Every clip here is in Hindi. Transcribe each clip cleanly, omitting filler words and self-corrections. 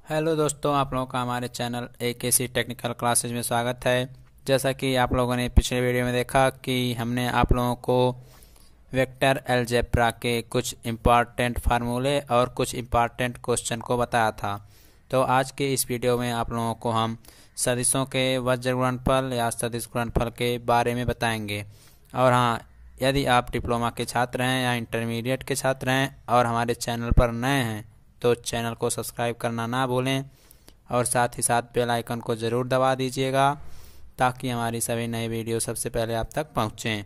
हेलो दोस्तों, आप लोगों का हमारे चैनल AKC टेक्निकल क्लासेज में स्वागत है। जैसा कि आप लोगों ने पिछले वीडियो में देखा कि हमने आप लोगों को वेक्टर अलजेब्रा के कुछ इम्पॉर्टेंट फार्मूले और कुछ इम्पॉर्टेंट क्वेश्चन को बताया था। तो आज के इस वीडियो में आप लोगों को हम सदिशों के वज्र गुणनफल या सदिश गुणनफल के बारे में बताएंगे। और हाँ, यदि आप डिप्लोमा के छात्र हैं या इंटरमीडिएट के छात्र हैं और हमारे चैनल पर नए हैं तो चैनल को सब्सक्राइब करना ना भूलें और साथ ही साथ बेल आइकन को ज़रूर दबा दीजिएगा ताकि हमारी सभी नई वीडियो सबसे पहले आप तक पहुँचें।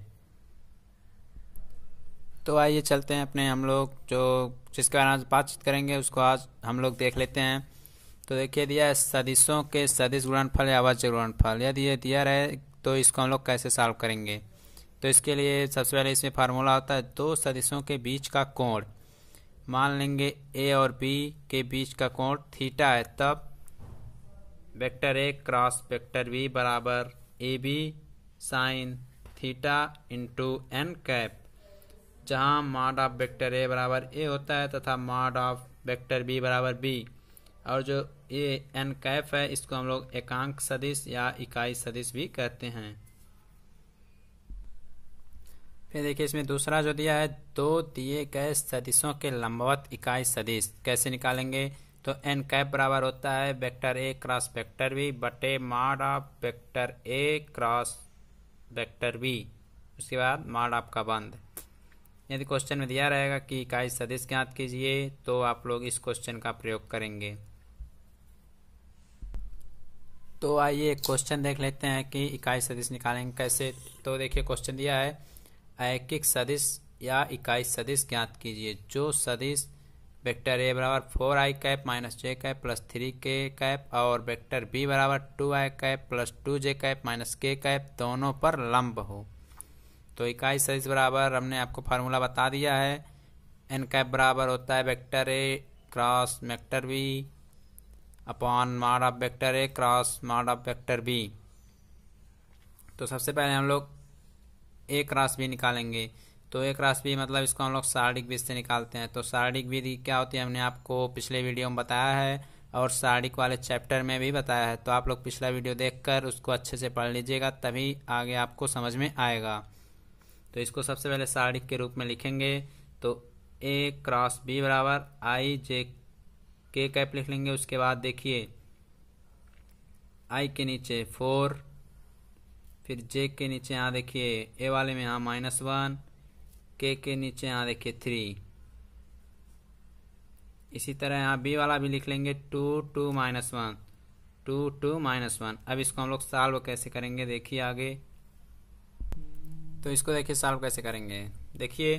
तो आइए चलते हैं अपने हम लोग जो जिसके बारे में आज बातचीत करेंगे उसको आज हम लोग देख लेते हैं। तो देखिए, दिया है सदिशों के सदिश गुणनफल या वज्र गुणनफल। यदि ये दिया रहे तो इसको हम लोग कैसे सॉल्व करेंगे। तो इसके लिए सबसे पहले इसमें फार्मूला होता है दो सदिशों के बीच का कोण। मान लेंगे ए और बी के बीच का कोण थीटा है, तब vector A cross vector B बराबर A B sine theta into N cap, जहाँ मॉड ऑफ वेक्टर ए बराबर ए होता है तथा मॉड ऑफ वेक्टर बी बराबर बी। और जो ए एन कैप है इसको हम लोग एकांक सदिश या इकाई सदिश भी कहते हैं। फिर देखिए, इसमें दूसरा जो दिया है दो दिए गए सदिशों के लंबवत इकाई सदिश कैसे निकालेंगे। तो एन कैप बराबर होता है vector A cross vector B बटे mod of vector A cross vector B, उसके बाद मॉड ऑफ का बंद। यदि क्वेश्चन में दिया रहेगा कि इकाई सदिश ज्ञात कीजिए तो आप लोग इस क्वेश्चन का प्रयोग करेंगे। तो आइए एक क्वेश्चन देख लेते हैं कि इकाई सदिश निकालेंगे कैसे। तो देखिए, क्वेश्चन दिया है ऐकिक सदिश या इकाई सदिश ज्ञात कीजिए जो सदिश वेक्टर ए बराबर 4i cap minus J cap plus 3k cap और वेक्टर बी बराबर 2i cap plus 2j cap minus k cap दोनों पर लंब हो। तो इकाई सदिश बराबर हमने आपको फार्मूला बता दिया है। एन कैप बराबर होता है vector A cross vector B upon mod of vector A cross mod of vector B. तो सबसे पहले हम लोग ए क्रॉस बी निकालेंगे। तो ए क्रॉस बी मतलब इसको हम लोग सारणिक विधि से निकालते हैं। तो सारणिक विधि क्या होती है हमने आपको पिछले वीडियो में बताया है और सारणिक वाले चैप्टर में भी बताया है। तो आप लोग पिछला वीडियो देखकर उसको अच्छे से पढ़ लीजिएगा, तभी आगे आपको समझ में आएगा। तो इसको सबसे पहले सारणिक के रूप में लिखेंगे। तो ए क्रॉस बी बराबर आई जे के कैप लिख लेंगे। उसके बाद देखिए, आई के नीचे 4, फिर जे के नीचे यहाँ देखिए ए वाले में यहाँ -1, के नीचे यहाँ देखिए 3। इसी तरह यहाँ बी वाला भी लिख लेंगे 2 2 -1 2 2 -1। अब इसको हम लोग सॉल्व कैसे करेंगे देखिए आगे। तो इसको देखिए सॉल्व कैसे करेंगे। देखिए,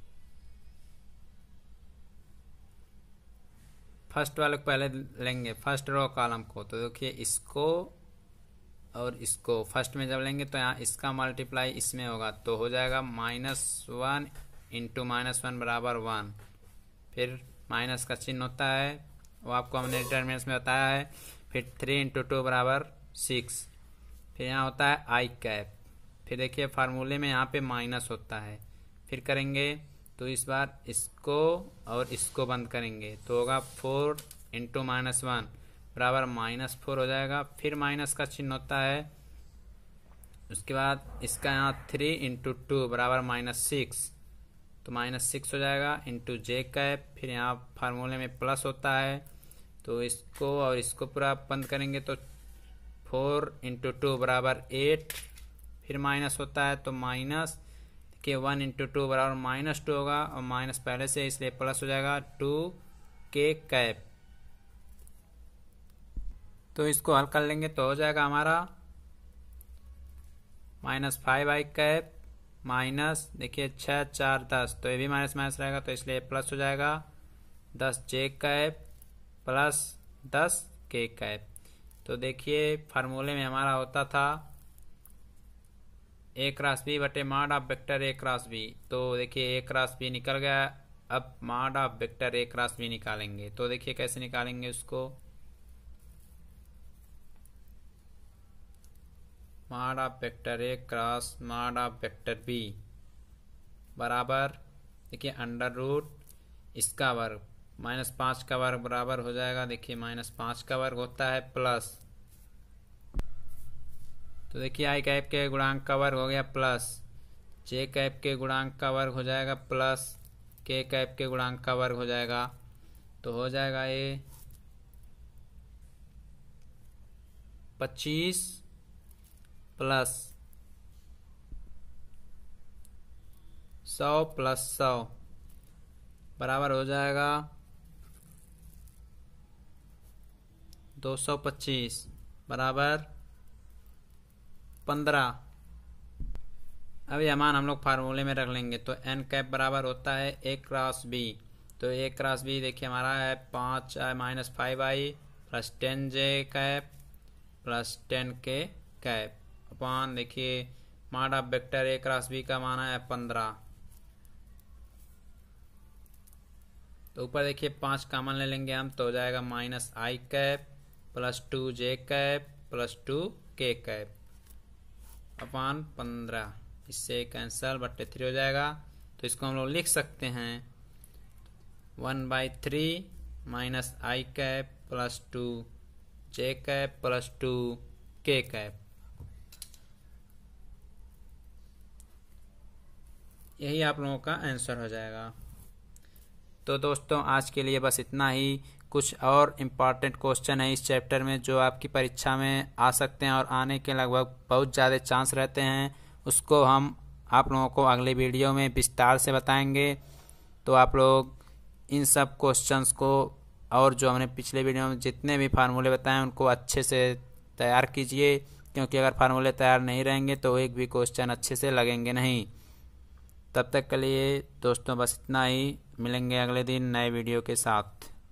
फर्स्ट वाले को पहले लेंगे, फर्स्ट रो कॉलम को। तो देखिए इसको और इसको फर्स्ट में जब लेंगे तो यहाँ इसका मल्टीप्लाई इसमें होगा तो हो जाएगा -1 इंटू -1 बराबर 1। फिर माइनस का चिन्ह होता है, वो आपको हमने डिटरमिनेंट्स में बताया है। फिर 3 इंटू 2 बराबर 6। फिर यहाँ होता है आई कैप। फिर देखिए फार्मूले में यहाँ पे माइनस होता है। फिर करेंगे तो इस बार इसको और इसको बंद करेंगे तो होगा 4 इंटू -1 बराबर -4 हो जाएगा। फिर माइनस का चिन्ह होता है। उसके बाद इसका यहाँ 3 इंटू 2 बराबर -6, तो -6 हो जाएगा इंटू जे कैप। फिर यहाँ फार्मूले में प्लस होता है तो इसको और इसको पूरा बंद करेंगे तो 4 इंटू 2 बराबर 8। फिर माइनस होता है तो माइनस के 1 इंटू 2 बराबर -2 होगा और माइनस पहले से इसलिए प्लस हो जाएगा 2k कैप। तो इसको हल कर लेंगे तो हो जाएगा हमारा -5i कैप माइनस देखिए 6 4 10, तो ये भी माइनस माइनस रहेगा तो इसलिए प्लस हो जाएगा 10j cap plus 10k cap. तो देखिए फार्मूले में हमारा होता था ए क्रॉस बी बटे mod of vector A cross B. तो देखिए ए क्रॉस बी निकल गया। अब mod of vector A cross B निकालेंगे। तो देखिए कैसे निकालेंगे उसको। Mod of vector A cross mod of vector B बराबर देखिए अंडर रूट इसका वर्ग -5 का वर्ग बराबर हो जाएगा, देखिए -5 का वर्ग होता है प्लस, तो देखिए आई कैप के गुणांक का वर्ग हो गया प्लस, जे कैप के गुणांक का वर्ग हो जाएगा प्लस, के कैप के गुणांक का वर्ग हो जाएगा, तो हो जाएगा ये 25 प्लस 100 प्लस 100 बराबर हो जाएगा 225 बराबर 15। अब यह मान हम लोग फार्मूले में रख लेंगे, तो एन कैप बराबर होता है ए क्रॉस बी, तो ए क्रॉस बी देखिए हमारा है 5i-5i plus 10j cap plus 10k cap upon, देखिए mod of vector A cross B का मान है 15, तो ऊपर देखिए 5 कॉमन ले लेंगे हम, तो हो जाएगा -i cap plus 2j cap plus 2k cap upon 15, इससे कैंसल बट्टे 3 हो जाएगा, तो इसको हम लोग लिख सकते हैं 1/3 -i cap plus 2j cap plus 2k cap. यही आप लोगों का आंसर हो जाएगा। तो दोस्तों आज के लिए बस इतना ही। कुछ और इम्पॉर्टेंट क्वेश्चन है इस चैप्टर में जो आपकी परीक्षा में आ सकते हैं और आने के लगभग बहुत ज़्यादा चांस रहते हैं, उसको हम आप लोगों को अगले वीडियो में विस्तार से बताएंगे। तो आप लोग इन सब क्वेश्चंस को और जो हमने पिछले वीडियो में जितने भी फार्मूले बताए उनको अच्छे से तैयार कीजिए, क्योंकि अगर फार्मूले तैयार नहीं रहेंगे तो एक भी क्वेश्चन अच्छे से लगेंगे नहीं। तब तक के लिए दोस्तों बस इतना ही, मिलेंगे अगले दिन नए वीडियो के साथ।